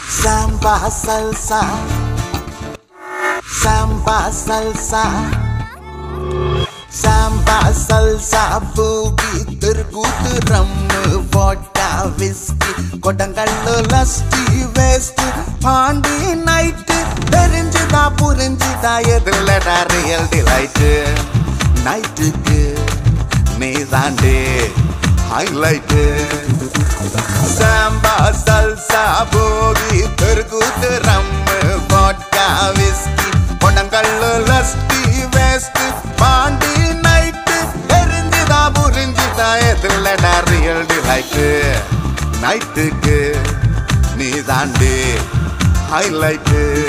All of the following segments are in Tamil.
Saamba salsa, Saamba salsa, Saamba salsa, boogie, turgut, rum, vodka, whiskey, kodangallo, lusty, west, Pandi night, Dhananjay, Puranjida, yedhillada real delight, night needande, highlight. Saamba salsa, boogie, turgut, rum, vodka, whiskey, kodangallo, lusty, west, Pandi night, Dhananjay, Puranjida, yedhillada real delight, night needande, highlight.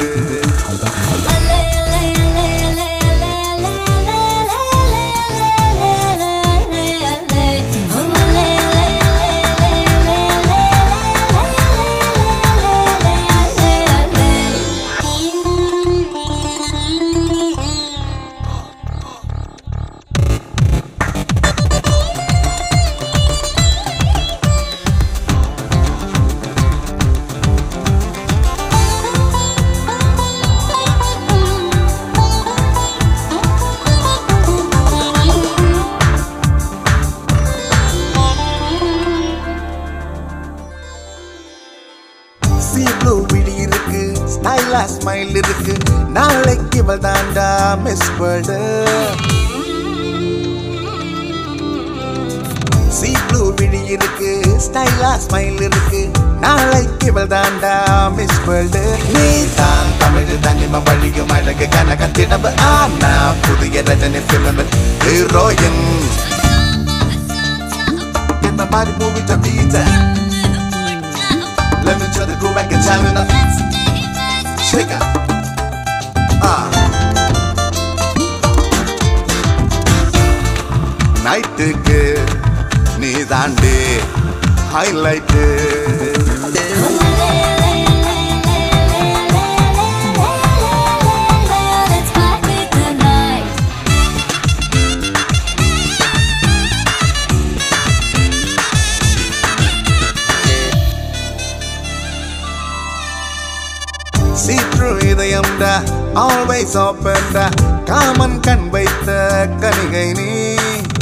Smile irukku நாளைக்கு இவள் தாண்டா மிஸ் வேர்ல்டு சீ ப்ளூ விழி இருக்கு ஸ்டைலா ஸ்மைல் இருக்கு நாளைக்கு இவள் தாண்டா மிஸ் வேர்ல்டு நீ தான் தமிழ் தனிம வழியும் அழகு கனகத்திடவு ஆனா புதிய ரஜினி ஃபிலிமில் ஹீரோயின் இந்த மாதிரி மூவி தப்பீட்ட Let me try to go back in time and shake it. Night ku needande highlight. See through idayam da, always open da, kaman kan vaitha kanigai nee.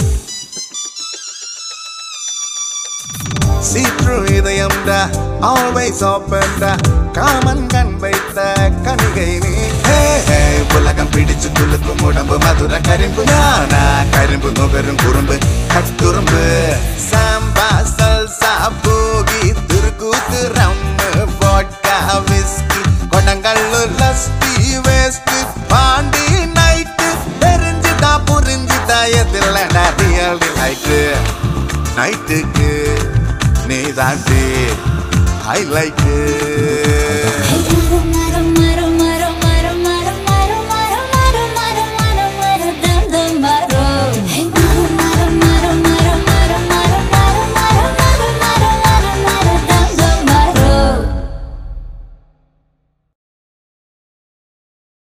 See through idayam da, always open da, kaman kan vaitha kanigai nee. Hey hey, ulagam pidichu tulukkum udambu madura karimbu nana, karimbu nogarum kurumbu katturumbu. Saamba salsa boogie, turgut rum, vodka whiskey, kodangallo lusty west, Pandi night, Dhananjay, Puranjida, yedhillada real delight, night needande highlight.